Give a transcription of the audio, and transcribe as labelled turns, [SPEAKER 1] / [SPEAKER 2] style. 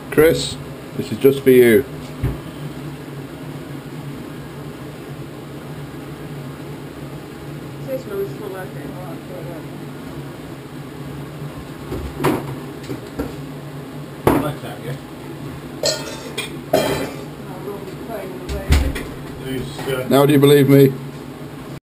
[SPEAKER 1] Chris, this is just for you.
[SPEAKER 2] Like that, yeah?
[SPEAKER 1] Now do you believe me?